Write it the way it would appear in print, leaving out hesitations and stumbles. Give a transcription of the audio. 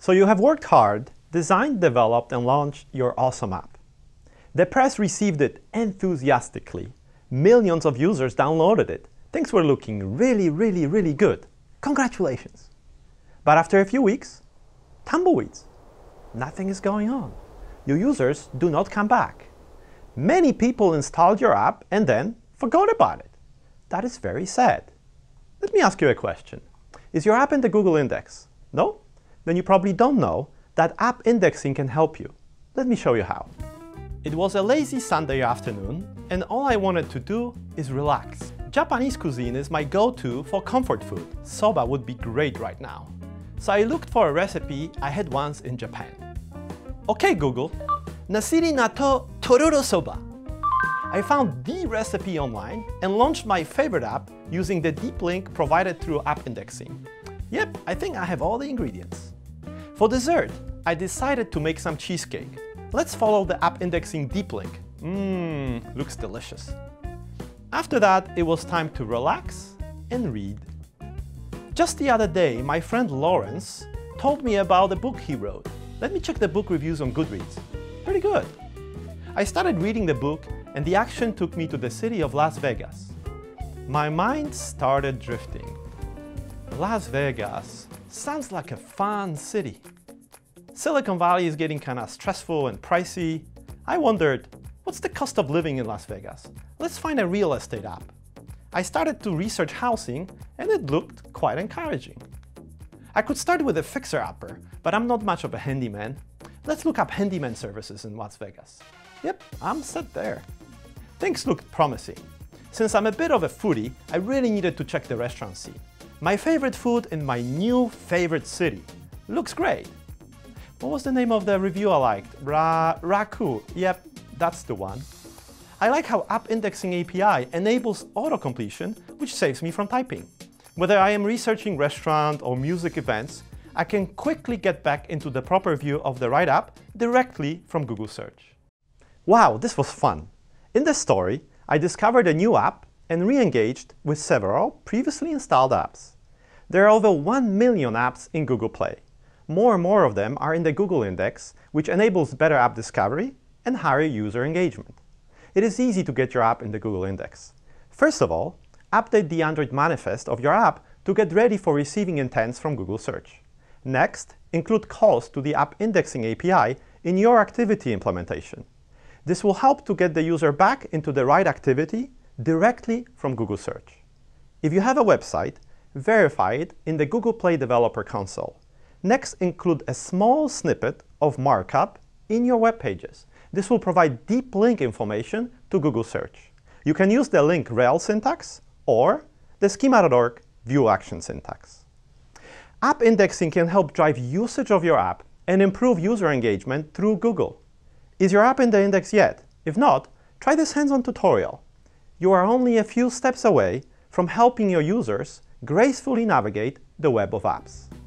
So you have worked hard, designed, developed, and launched your awesome app. The press received it enthusiastically. Millions of users downloaded it. Things were looking really good. Congratulations. But after a few weeks, tumbleweeds. Nothing is going on. Your users do not come back. Many people installed your app and then forgot about it. That is very sad. Let me ask you a question. Is your app in the Google Index? No? Then you probably don't know that app indexing can help you. Let me show you how. It was a lazy Sunday afternoon, and all I wanted to do is relax. Japanese cuisine is my go-to for comfort food. Soba would be great right now. So I looked for a recipe I had once in Japan. Okay, Google, nasiri nato tororo soba. I found the recipe online and launched my favorite app using the deep link provided through app indexing. Yep, I think I have all the ingredients. For dessert, I decided to make some cheesecake. Let's follow the app indexing deep link. Looks delicious. After that, it was time to relax and read. Just the other day, my friend Lawrence told me about the book he wrote. Let me check the book reviews on Goodreads. Pretty good. I started reading the book and the action took me to the city of Las Vegas. My mind started drifting. Las Vegas sounds like a fun city. Silicon Valley is getting kind of stressful and pricey. I wondered, what's the cost of living in Las Vegas? Let's find a real estate app. I started to research housing and it looked quite encouraging. I could start with a fixer-upper, but I'm not much of a handyman. Let's look up handyman services in Las Vegas. Yep, I'm set there. Things looked promising. Since I'm a bit of a foodie, I really needed to check the restaurant scene. My favorite food in my new favorite city. Looks great. What was the name of the review I liked? Raku. Yep, that's the one. I like how App Indexing API enables auto-completion, which saves me from typing. Whether I am researching restaurant or music events, I can quickly get back into the proper view of the right app directly from Google Search. Wow, this was fun. In this story, I discovered a new app and re-engaged with several previously installed apps. There are over 1 million apps in Google Play. More and more of them are in the Google Index, which enables better app discovery and higher user engagement. It is easy to get your app in the Google Index. First of all, update the Android manifest of your app to get ready for receiving intents from Google Search. Next, include calls to the App Indexing API in your activity implementation. This will help to get the user back into the right activity directly from Google Search. If you have a website, verify it in the Google Play Developer Console. Next, include a small snippet of markup in your web pages. This will provide deep link information to Google Search. You can use the link rel syntax or the schema.org view action syntax. App indexing can help drive usage of your app and improve user engagement through Google. Is your app in the index yet? If not, try this hands-on tutorial. You are only a few steps away from helping your users gracefully navigate the web of apps.